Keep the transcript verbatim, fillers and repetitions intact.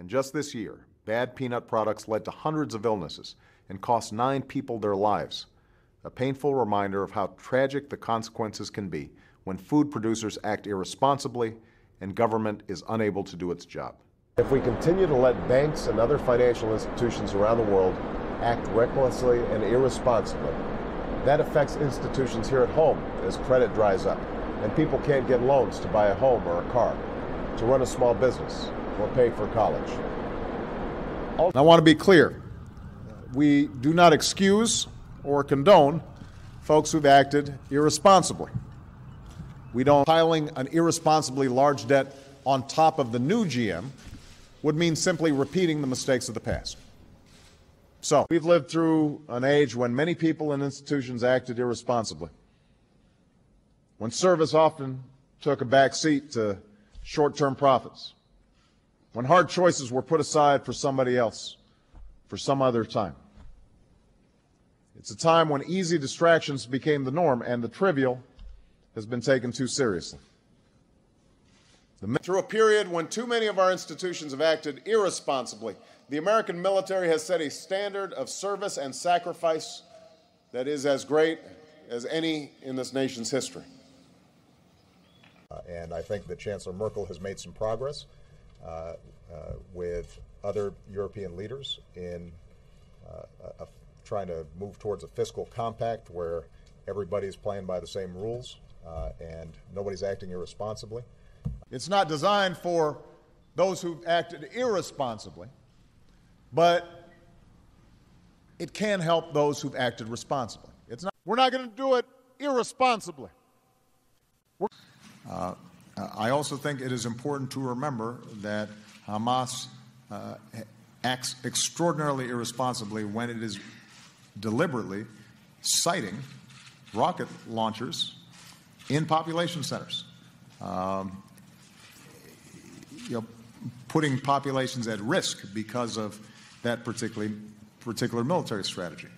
And just this year, bad peanut products led to hundreds of illnesses and cost nine people their lives. A painful reminder of how tragic the consequences can be when food producers act irresponsibly and government is unable to do its job. If we continue to let banks and other financial institutions around the world act recklessly and irresponsibly, that affects institutions here at home as credit dries up and people can't get loans to buy a home or a car, to run a small business, or pay for college. I want to be clear. We do not excuse or condone folks who've acted irresponsibly. We don't piling an irresponsibly large debt on top of the new G M would mean simply repeating the mistakes of the past. So, we've lived through an age when many people and institutions acted irresponsibly, when service often took a back seat to short-term profits, when hard choices were put aside for somebody else, for some other time. It's a time when easy distractions became the norm and the trivial has been taken too seriously. Through a period when too many of our institutions have acted irresponsibly, the American military has set a standard of service and sacrifice that is as great as any in this nation's history. Uh, and I think that Chancellor Merkel has made some progress uh, uh, with other European leaders in uh, a, a, trying to move towards a fiscal compact where everybody's playing by the same rules uh, and nobody's acting irresponsibly. It's not designed for those who've acted irresponsibly, but it can help those who've acted responsibly. It's not, we're not going to do it irresponsibly. Uh, I also think it is important to remember that Hamas uh, acts extraordinarily irresponsibly when it is deliberately siting rocket launchers in population centers. Um, you know, putting populations at risk because of that particular, particular military strategy.